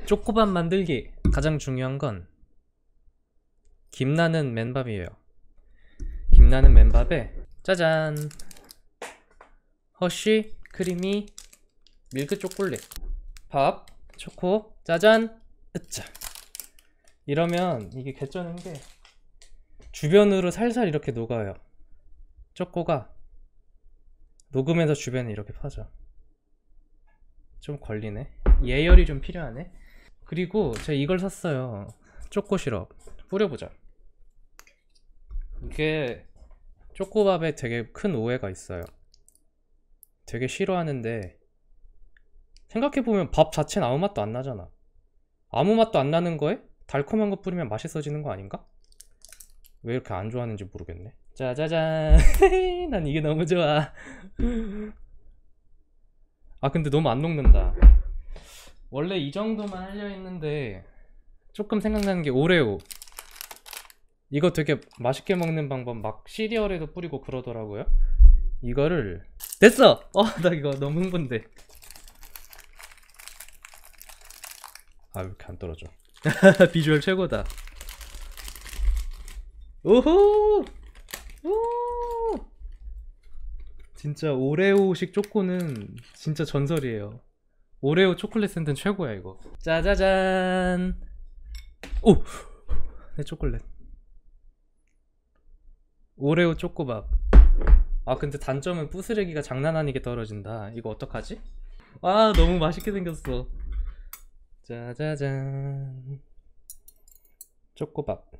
쪼꼬밥 만들기 가장 중요한 건 김나는 맨밥이에요. 김나는 맨밥에 짜잔 허쉬 크리미 밀크 초콜릿 밥 초코 짜잔 으짜. 이러면 이게 개쩌는 게 주변으로 살살 이렇게 녹아요. 초코가 녹으면서 주변에 이렇게 퍼져. 좀 걸리네. 예열이 좀 필요하네. 그리고 제가 이걸 샀어요. 초코 시럽 뿌려보자. 이게 초코밥에 되게 큰 오해가 있어요. 되게 싫어하는데 생각해보면 밥 자체는 아무 맛도 안 나잖아. 아무 맛도 안 나는 거에 달콤한 거 뿌리면 맛있어지는 거 아닌가? 왜 이렇게 안 좋아하는지 모르겠네. 짜자잔 난 이게 너무 좋아. 아 근데 너무 안 녹는다. 원래 이 정도만 하려 했는데 조금 생각나는 게 오레오. 이거 되게 맛있게 먹는 방법 막 시리얼에도 뿌리고 그러더라고요. 이거를 됐어! 나 이거 너무 흥분돼. 아 왜 이렇게 안 떨어져. 비주얼 최고다. 오호! 오! 진짜 오레오식 초코는 진짜 전설이에요. 오레오 초콜릿 샌드는 최고야 이거. 짜자잔. 오! 내 초콜릿. 오레오 초코밥. 아 근데 단점은 부스레기가 장난 아니게 떨어진다. 이거 어떡하지? 아 너무 맛있게 생겼어. 짜자잔 초코밥.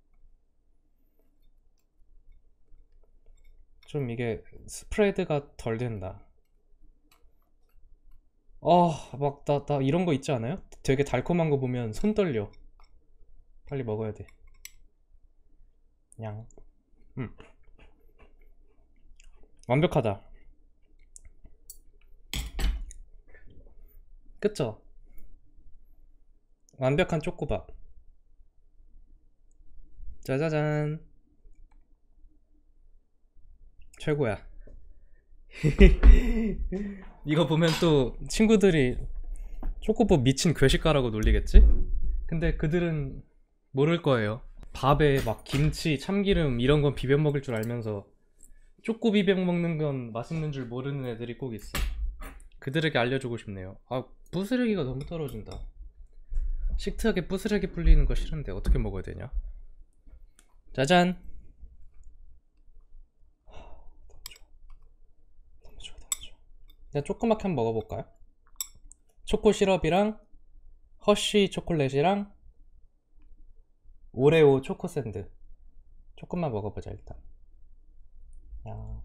좀 이게 스프레드가 덜 된다. 막 나 이런 거 있지 않아요? 되게 달콤한 거 보면 손 떨려. 빨리 먹어야 돼. 냥. 완벽하다. 그쵸? 완벽한 초코밥. 짜자잔. 최고야. 이거 보면 또 친구들이 초코밥 미친 괴식가라고 놀리겠지? 근데 그들은 모를 거예요. 밥에 막 김치, 참기름 이런 건 비벼 먹을 줄 알면서 초코 비벼 먹는 건 맛있는 줄 모르는 애들이 꼭 있어. 그들에게 알려주고 싶네요. 아 부스레기가 너무 떨어진다. 식트하게 부스레기 불리는 거 싫은데 어떻게 먹어야 되냐? 짜잔. 너무 좋아 너무 좋아. 그냥 조그맣게 한번 먹어볼까요? 초코 시럽이랑 허쉬 초콜릿이랑 오레오 초코 샌드 조금만 먹어보자 일단. 야.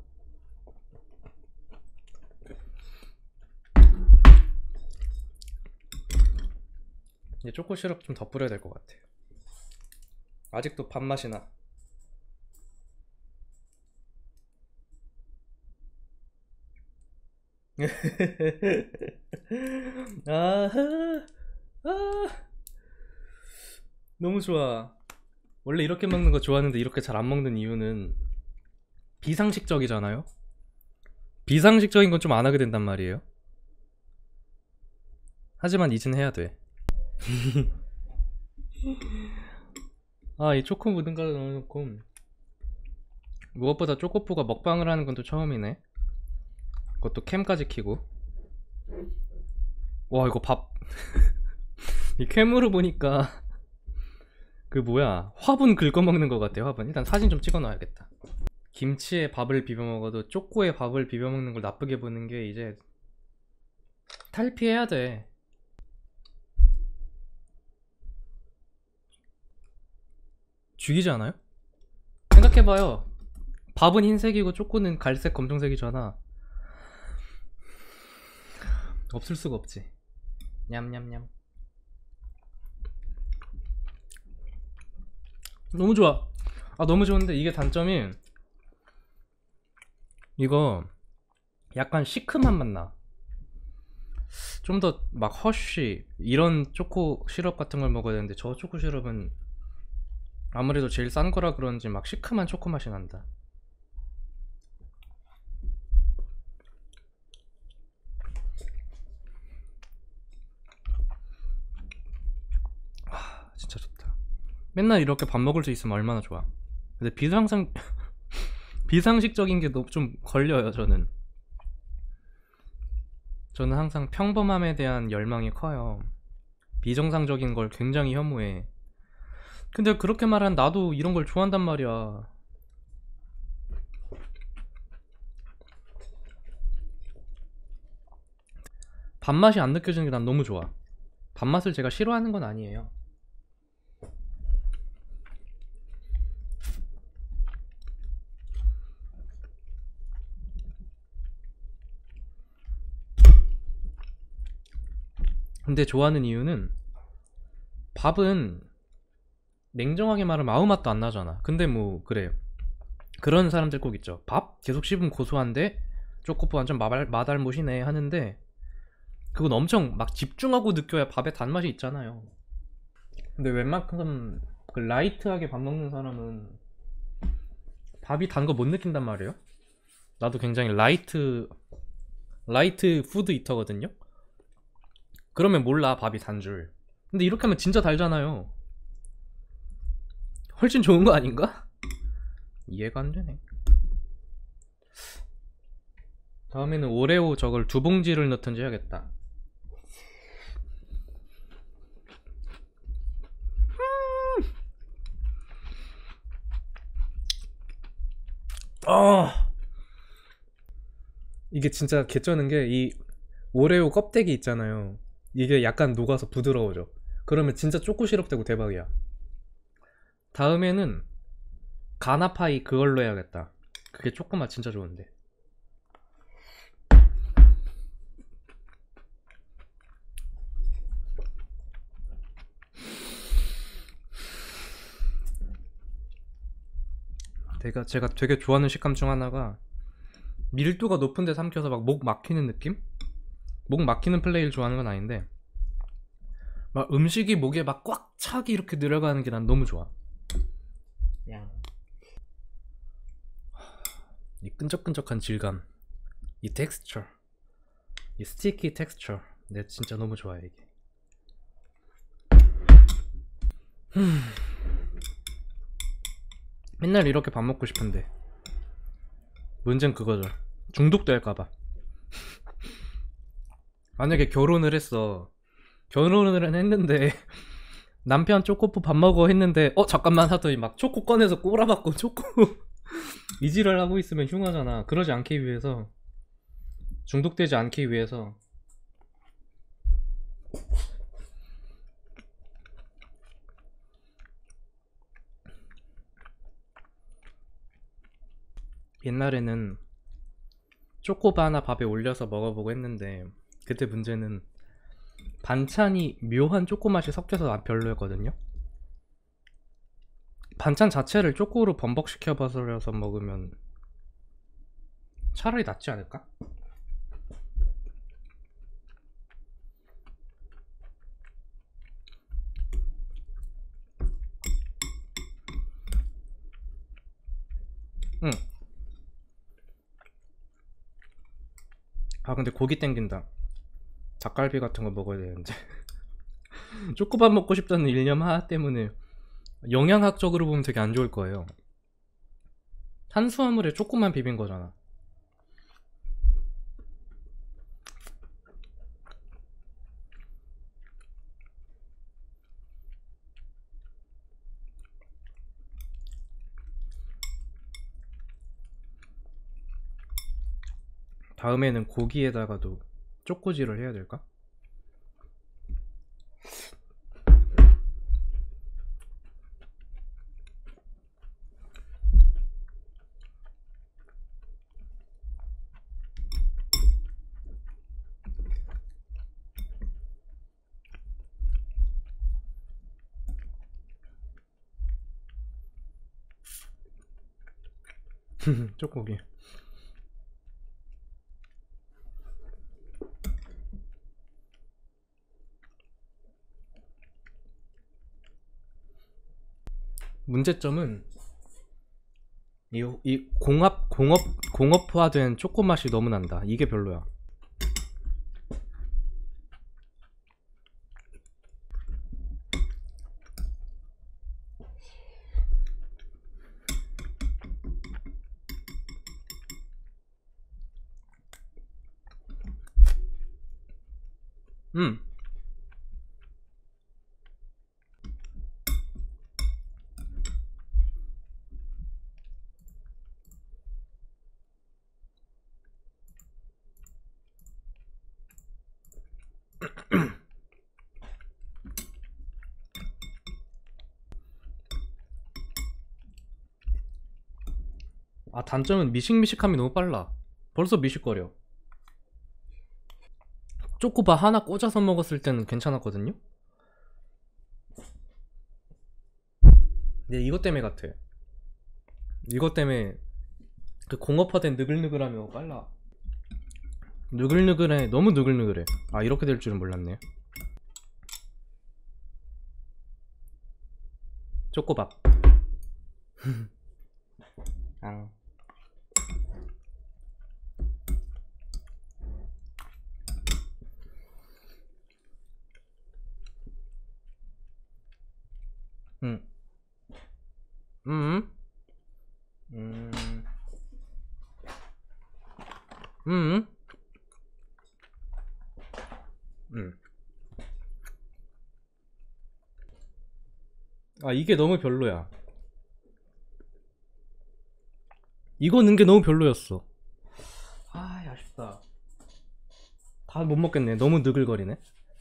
이제 초코 시럽 좀 더 뿌려야 될 것 같아. 아직도 밥맛이 나. 아하, 아, 너무 좋아. 원래 이렇게 먹는 거 좋아하는데 이렇게 잘 안 먹는 이유는 비상식적이잖아요. 비상식적인 건 좀 안 하게 된단 말이에요. 하지만 이젠 해야 돼. 이 초코 묻은 거 넣어놓고. 무엇보다 초코푸가 먹방을 하는 건 또 처음이네. 그것도 캠까지 켜고. 와 이거 밥 이 캠으로 보니까 그 뭐야 화분 긁어먹는 것 같아. 화분 일단 사진 좀 찍어놔야겠다. 김치에 밥을 비벼 먹어도 초코에 밥을 비벼 먹는 걸 나쁘게 보는 게 이제 탈피해야 돼. 죽이지 않아요? 생각해봐요. 밥은 흰색이고 초코는 갈색 검정색이잖아. 없을 수가 없지. 냠냠냠. 너무 좋아. 너무 좋은데 이게 단점이 이거 약간 시큼한 맛 나. 좀 더 막 허쉬 이런 초코 시럽 같은 걸 먹어야 되는데 저 초코 시럽은 아무래도 제일 싼 거라 그런지 막 시큼한 초코 맛이 난다. 맨날 이렇게 밥 먹을 수 있으면 얼마나 좋아. 근데 비상식적인 게 좀 걸려요. 저는 항상 평범함에 대한 열망이 커요. 비정상적인 걸 굉장히 혐오해. 근데 그렇게 말한 나도 이런 걸 좋아한단 말이야. 밥맛이 안 느껴지는 게 난 너무 좋아. 밥맛을 제가 싫어하는 건 아니에요. 근데 좋아하는 이유는 밥은 냉정하게 말하면 아무 맛도 안 나잖아. 근데 뭐 그래요. 그런 사람들 꼭 있죠. 밥 계속 씹으면 고소한데 초코프 완전 맛알못이네 하는데 그건 엄청 막 집중하고 느껴야 밥에 단맛이 있잖아요. 근데 웬만큼 그 라이트하게 밥 먹는 사람은 밥이 단 거 못 느낀단 말이에요. 나도 굉장히 라이트 푸드 이터거든요. 그러면 몰라 밥이 단 줄. 근데 이렇게 하면 진짜 달잖아요. 훨씬 좋은 거 아닌가? 이해가 안 되네. 다음에는 오레오 저걸 2봉지를 넣든지 해야겠다. 이게 진짜 개쩌는 게 이 오레오 껍데기 있잖아요. 이게 약간 녹아서 부드러워져. 그러면 진짜 초코 시럽 되고 대박이야. 다음에는 가나파이 그걸로 해야겠다. 그게 초코맛 진짜 좋은데. 제가 되게 좋아하는 식감 중 하나가 밀도가 높은데 삼켜서 막 목 막히는 느낌? 목 막히는 플레이를 좋아하는 건 아닌데 막 음식이 목에 막 꽉 차게 이렇게 들어가는 게 난 너무 좋아. 이 끈적끈적한 질감, 이 텍스처, 이 스티키 텍스처, 내 진짜 너무 좋아해 이게. 맨날 이렇게 밥 먹고 싶은데 문제는 그거죠. 중독될까봐. 만약에 결혼을 했는데 남편 초코푸 밥 먹어 했는데 잠깐만 하더니 막 초코 꺼내서 꼬라박고 초코 이지랄 하고 있으면 흉하잖아. 그러지 않기 위해서, 중독되지 않기 위해서 옛날에는 초코바 하나 밥에 올려서 먹어보고 했는데 그때 문제는 반찬이 묘한 초코 맛이 섞여서 별로였거든요. 반찬 자체를 초코로 범벅시켜 버려서 먹으면 차라리 낫지 않을까? 응. 아 근데 고기 땡긴다. 닭갈비 같은 거 먹어야 되는데 초코밥 먹고 싶다는 일념 하나 때문에 영양학적으로 보면 되게 안 좋을 거예요. 탄수화물에 초코만 비빈 거잖아. 다음에는 고기에다가도 초코질을 해야 될까? 초코기. 문제점은 이 공업화된 초코 맛이 너무 난다. 이게 별로야. 음. 아, 단점은 미식미식함이 너무 빨라. 벌써 미식거려. 초코바 하나 꽂아서 먹었을 때는 괜찮았거든요? 근데 이것 때문에 같아. 이것 때문에 그 공업화된 느글느글함이 너무 빨라. 느글느글해. 너무 느글느글해. 아, 이렇게 될 줄은 몰랐네. 초코밥. 앙. 음. 음. 음. 음. 음. 아, 이게 너무 별로야. 이거 넣은 게 너무 별로였어. 아, 아쉽다. 다 못 먹겠네. 너무 느글거리네.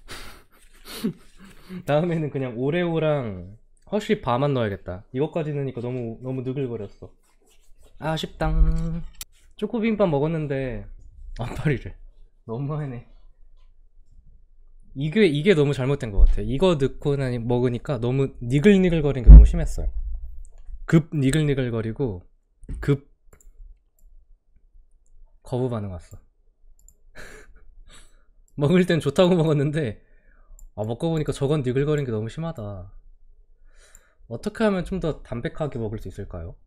다음에는 그냥 오레오랑 허쉬 바만 넣어야겠다. 이것까지 넣으니까 너무 느글거렸어. 아쉽당. 초코비빔밥 먹었는데 아파리를 너무하네. 이게 너무 잘못된 것 같아. 이거 넣고 먹으니까 너무 니글니글거리는 게 너무 심했어요. 급 니글니글거리고 급 거부 반응 왔어. 먹을 땐 좋다고 먹었는데 먹고 보니까 저건 니글거리는 게 너무 심하다. 어떻게 하면 좀 더 담백하게 먹을 수 있을까요?